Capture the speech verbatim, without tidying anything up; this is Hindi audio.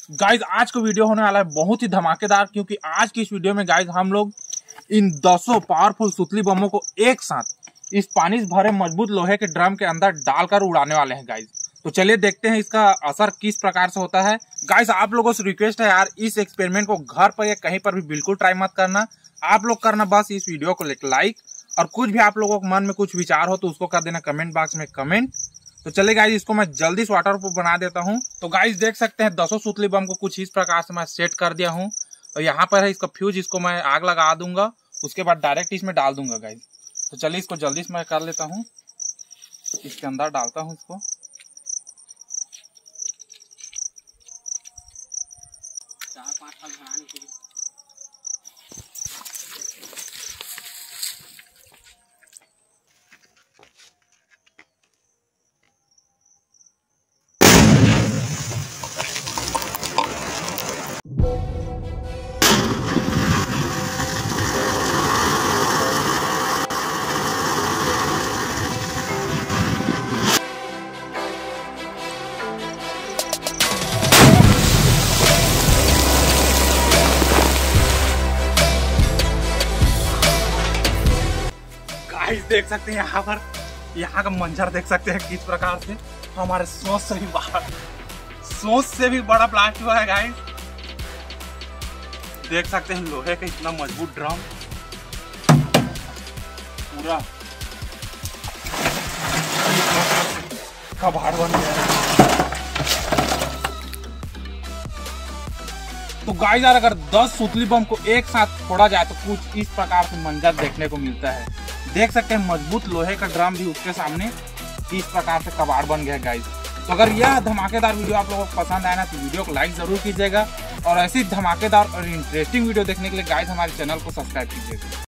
गाइज आज का वीडियो होने वाला है बहुत ही धमाकेदार, क्योंकि आज की इस वीडियो में गाइज हम लोग इन दसों पावरफुल सुतली बमों को एक साथ इस पानी से भरे मजबूत लोहे के ड्रम के अंदर डालकर उड़ाने वाले हैं गाइज। तो चलिए देखते हैं इसका असर किस प्रकार से होता है। गाइज आप लोगों से रिक्वेस्ट है यार, इस एक्सपेरिमेंट को घर पर या कहीं पर भी बिल्कुल ट्राई मत करना। आप लोग करना बस इस वीडियो को लाइक, और कुछ भी आप लोगों के मन में कुछ विचार हो तो उसको कर देना कमेंट बॉक्स में कमेंट। तो चले गाइज इसको मैं जल्दी से वाटर प्रूफ बना देता हूँ। तो गाइज देख सकते हैं दसों सुतली बम को कुछ इस प्रकार से मैं सेट कर दिया हूँ। और यहाँ पर है इसका फ्यूज, इसको मैं आग लगा दूंगा, उसके बाद डायरेक्ट इसमें डाल दूंगा गाइज। तो चलिए इसको जल्दी से मैं कर लेता हूँ, इसके अंदर डालता हूँ इसको। चार पाँच साल बनाने के लिए गाइस देख सकते हैं यहाँ पर, यहाँ का मंजर देख सकते हैं किस प्रकार से हमारे सोच से भी बाहर, सोच से भी बड़ा ब्लास्ट हुआ है गाइस। देख सकते हैं लोहे का इतना मजबूत ड्रम पूरा कबाड़ बन गया है। तो गाइस यार अगर दस सुतली बम को एक साथ फोड़ा जाए तो कुछ इस प्रकार से मंजर देखने को मिलता है। देख सकते हैं मजबूत लोहे का ड्रम भी उसके सामने किस प्रकार से कबाड़ बन गया गाइस। तो अगर यह धमाकेदार वीडियो आप लोगों को पसंद आया ना तो वीडियो को लाइक जरूर कीजिएगा, और ऐसी धमाकेदार और इंटरेस्टिंग वीडियो देखने के लिए गाइस हमारे चैनल को सब्सक्राइब कीजिएगा।